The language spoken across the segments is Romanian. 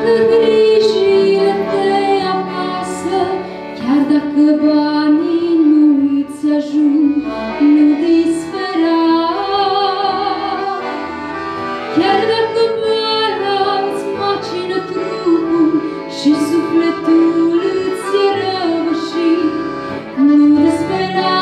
dacă grijile te apasă, chiar dacă banii nu îți ajung, nu dispera. Chiar dacă boala îți macină trupul și sufletul îți e răvășit, nu dispera.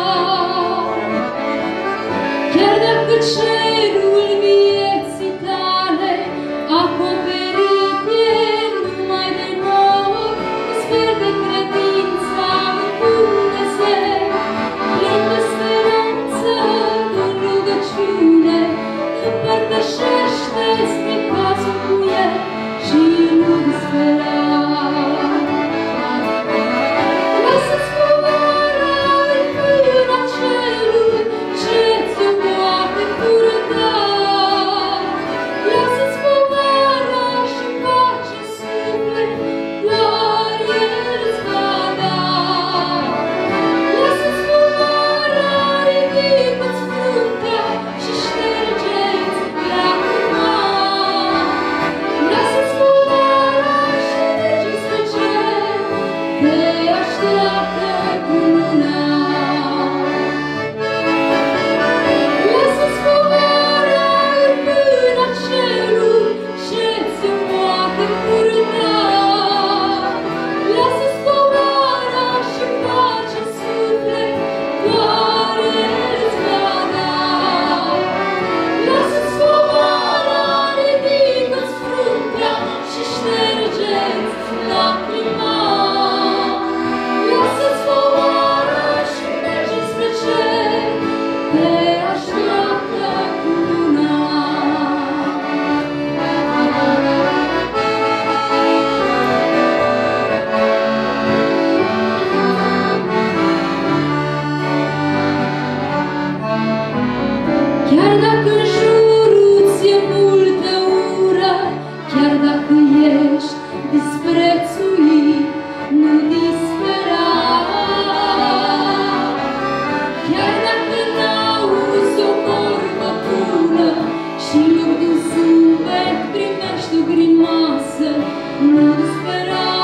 Chiar dacă cerul vieții tale acoperit e numai de nori, sper de credința în Dumnezeu, plin de speranță, în rugăciune, împărtășește-ți necazul cu El și nu dispera. Lasă-ți povara în mâna cerului ce-ți-o poate purta. Lasă-ți povara și pace în suflet, doar El îți va da. Lasă-ți povara, ridică-ți fruntea și șterge-ți lacrima. Lasă-ți povara și mergi spre cer, te așteaptă cununa. Lasă-ți povara în mâna cerului ce-ți-o poate purta. Lasă-ți povara și pace în suflet, doar El îți va da. Lasă-ți povara, ridică-ți fruntea și șterge-ți lacrima. Lasă-ți povara și mergi spre cer, te așteaptă cununa. Chiar dacă în jurul ți-e multă ură, chiar dacă ești disprețuit, nu dispera. Chiar dacă n-auzi o vorbă bună și în loc de un zâmbet primești o grimasă, nu dispera.